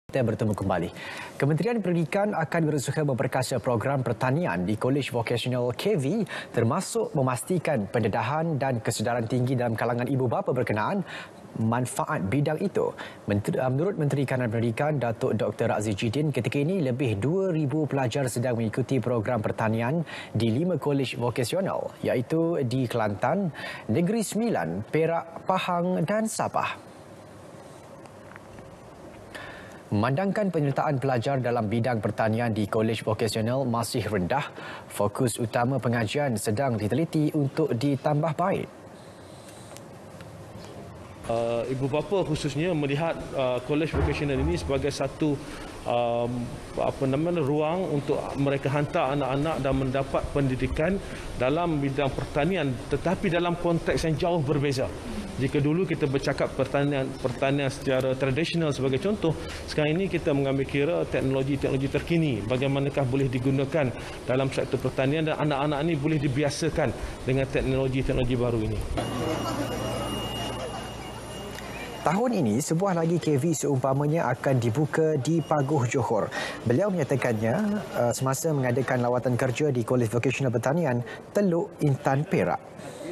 Kita bertemu kembali. Kementerian Pendidikan akan berusaha memperkasa program pertanian di Kolej Vokasional KV termasuk memastikan pendedahan dan kesedaran tinggi dalam kalangan ibu bapa berkenaan manfaat bidang itu. Menurut Menteri Kanan Pendidikan Datuk Dr. Aziz Jidin, ketika ini lebih 2,000 pelajar sedang mengikuti program pertanian di 5 kolej vokasional iaitu di Kelantan, Negeri Sembilan, Perak, Pahang dan Sabah. Memandangkan penyertaan pelajar dalam bidang pertanian di kolej vokasional masih rendah, fokus utama pengajian sedang diteliti untuk ditambah baik. Ibu bapa khususnya melihat kolej vokasional ini sebagai satu ruang untuk mereka hantar anak-anak dan mendapat pendidikan dalam bidang pertanian, tetapi dalam konteks yang jauh berbeza. Jika dulu kita bercakap pertanian secara tradisional sebagai contoh, sekarang ini kita mengambil kira teknologi-teknologi terkini, bagaimanakah boleh digunakan dalam sektor pertanian dan anak-anak ini boleh dibiasakan dengan teknologi-teknologi baru ini. Tahun ini, sebuah lagi KV seumpamanya akan dibuka di Paguh, Johor. Beliau menyatakannya semasa mengadakan lawatan kerja di Kolej Vokasional Pertanian Teluk Intan, Perak.